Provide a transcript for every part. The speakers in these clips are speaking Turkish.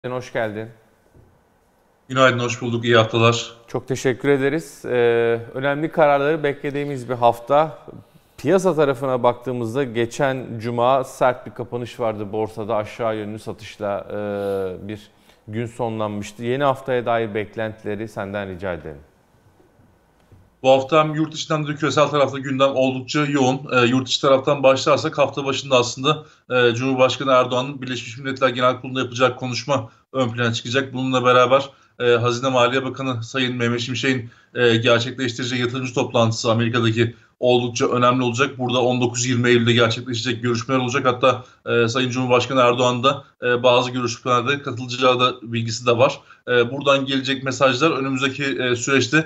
Hoş geldin. Günaydın, hoş bulduk. İyi haftalar. Çok teşekkür ederiz. Önemli kararları beklediğimiz bir hafta. Piyasa tarafına baktığımızda geçen cuma sert bir kapanış vardı. Borsada aşağı yönlü satışla bir gün sonlanmıştı. Yeni haftaya dair beklentileri senden rica ederim. Bu hafta hem yurt içinden de küresel tarafta gündem oldukça yoğun. Yurt içi taraftan başlarsak hafta başında aslında Cumhurbaşkanı Erdoğan'ın Birleşmiş Milletler Genel Kurulu'nda yapacak konuşma ön plana çıkacak. Bununla beraber Hazine Maliye Bakanı Sayın Mehmet Şimşek'in gerçekleştireceği yatırımcı toplantısı Amerika'daki oldukça önemli olacak. Burada 19-20 Eylül'de gerçekleşecek görüşmeler olacak. Hatta Sayın Cumhurbaşkanı Erdoğan da bazı görüşmelerde katılacağı da bilgisi de var. Buradan gelecek mesajlar önümüzdeki süreçte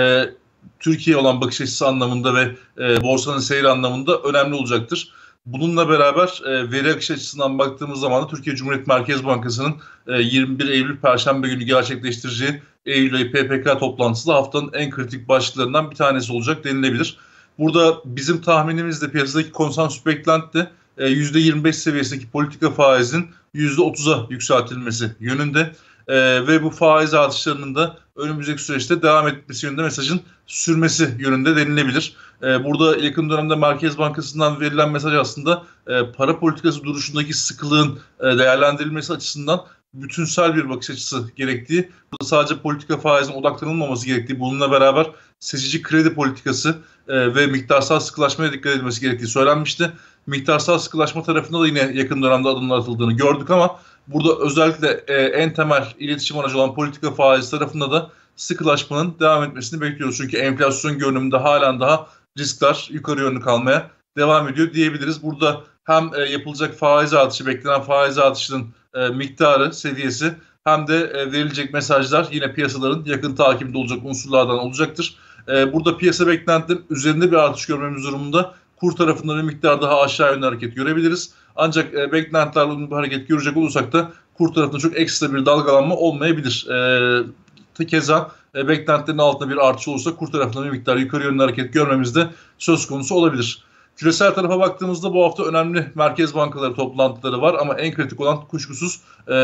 Türkiye olan bakış açısı anlamında ve borsanın seyri anlamında önemli olacaktır. Bununla beraber veri akışı açısından baktığımız zaman da Türkiye Cumhuriyet Merkez Bankası'nın 21 Eylül Perşembe günü gerçekleştireceği Eylül ayı PPK toplantısı da haftanın en kritik başlıklarından bir tanesi olacak denilebilir. Burada bizim tahminimizde piyasadaki konsensus beklenti de %25 seviyesindeki politika faizin %30'a yükseltilmesi yönünde. Ve bu faiz artışlarının da önümüzdeki süreçte devam etmesi yönünde mesajın sürmesi yönünde denilebilir. Burada yakın dönemde Merkez Bankası'ndan verilen mesaj aslında para politikası duruşundaki sıkılığın değerlendirilmesi açısından bütünsel bir bakış açısı gerektiği, burada sadece politika faizine odaklanılmaması gerektiği, bununla beraber seçici kredi politikası ve miktarsal sıkılaşmaya dikkat edilmesi gerektiği söylenmişti. Miktarsal sıkılaşma tarafında da yine yakın dönemde adımlar atıldığını gördük ama burada özellikle en temel iletişim aracı olan politika faiz tarafında da sıkılaşmanın devam etmesini bekliyoruz. Çünkü enflasyon görünümünde halen daha riskler yukarı yönlü kalmaya devam ediyor diyebiliriz. Burada hem yapılacak faiz artışı, beklenen faiz artışının miktarı, seviyesi hem de verilecek mesajlar yine piyasaların yakın takibinde olacak unsurlardan olacaktır. Burada piyasa beklentilerinin üzerinde bir artış görmemiz durumunda kur tarafında bir miktar daha aşağı yönlü hareket görebiliriz. Ancak beklentilerle uyumlu bir hareket görecek olursak da kur tarafında çok ekstra bir dalgalanma olmayabilir. Keza beklentilerin altında bir artış olursa kur tarafında bir miktar yukarı yönlü hareket görmemiz de söz konusu olabilir. Küresel tarafa baktığımızda bu hafta önemli merkez bankaları toplantıları var ama en kritik olan kuşkusuz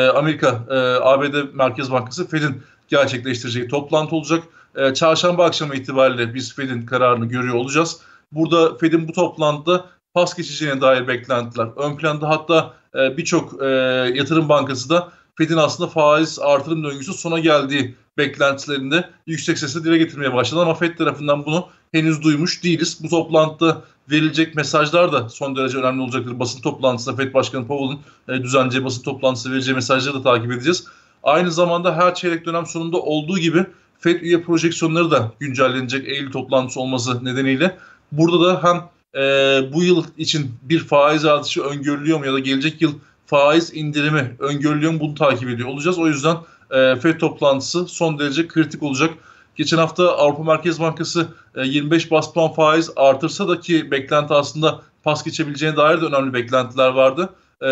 ABD Merkez Bankası Fed'in gerçekleştireceği toplantı olacak. Çarşamba akşamı itibariyle biz Fed'in kararını görüyor olacağız. Burada Fed'in bu toplantıda pas geçeceğine dair beklentiler ön planda, hatta birçok yatırım bankası da Fed'in aslında faiz artırım döngüsü sona geldiği beklentilerinde yüksek sesle dile getirmeye başladı ama Fed tarafından bunu henüz duymuş değiliz. Bu toplantıda verilecek mesajlar da son derece önemli olacaktır. Basın toplantısında Fed Başkanı Powell'ın düzenleyeceği basın toplantısında vereceği mesajları da takip edeceğiz. Aynı zamanda her çeyrek dönem sonunda olduğu gibi Fed üye projeksiyonları da güncellenecek Eylül toplantısı olması nedeniyle. Burada da hem bu yıl için bir faiz artışı öngörülüyor mu ya da gelecek yıl faiz indirimi öngörülüyor mu, bunu takip ediyor olacağız. O yüzden FED toplantısı son derece kritik olacak. Geçen hafta Avrupa Merkez Bankası 25 bas puan faiz artırsa da ki beklenti aslında pas geçebileceğine dair de önemli beklentiler vardı.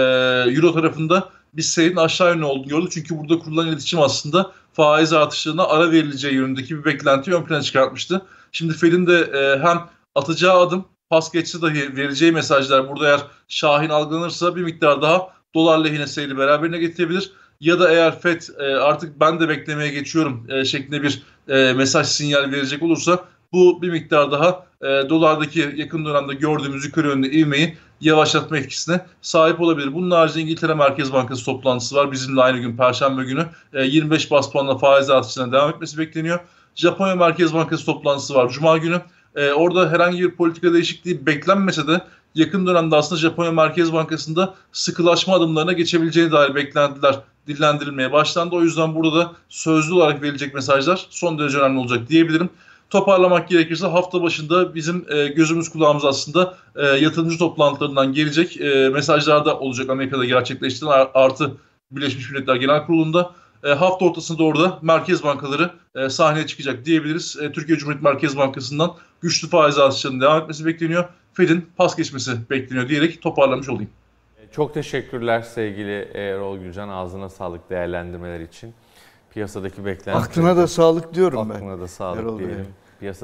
Euro tarafında biz seyrin aşağı yönlü olduğunu gördük. Çünkü burada kurulan iletişim aslında faiz artışlarına ara verileceği yönündeki bir beklentiyi ön plana çıkartmıştı. Şimdi Fed'in de hem atacağı adım, pas geçse dahi vereceği mesajlar burada eğer şahin algılanırsa bir miktar daha dolar lehine seyri beraberine getirebilir. Ya da eğer FED artık ben de beklemeye geçiyorum şeklinde bir mesaj sinyal verecek olursa bu bir miktar daha dolardaki yakın dönemde gördüğümüz yukarı yönlü ivmeyi yavaşlatma etkisine sahip olabilir. Bunun haricinde İngiltere Merkez Bankası toplantısı var. Bizimle aynı gün Perşembe günü 25 bas puanla faiz artışına devam etmesi bekleniyor. Japonya Merkez Bankası toplantısı var Cuma günü. Orada herhangi bir politika değişikliği beklenmese de yakın dönemde aslında Japonya Merkez Bankası'nda sıkılaşma adımlarına geçebileceğine dair beklentiler dillendirilmeye başlandı. O yüzden burada da sözlü olarak verilecek mesajlar son derece önemli olacak diyebilirim. Toparlamak gerekirse hafta başında bizim gözümüz kulağımız aslında yatırımcı toplantılarından gelecek mesajlarda olacak. Amerika'da gerçekleştirilen artı Birleşmiş Milletler Genel Kurulu'nda. Hafta ortasında da orada merkez bankaları sahneye çıkacak diyebiliriz. Türkiye Cumhuriyet Merkez Bankası'ndan güçlü faiz artışlarının devam etmesi bekleniyor. Fed'in pas geçmesi bekleniyor diyerek toparlamış olayım. Çok teşekkürler sevgili Erol Gülcan. Ağzına sağlık değerlendirmeler için. Piyasadaki beklentiler. Aklına da sağlık diyorum ben. Aklına da sağlık Erol Bey. diyelim.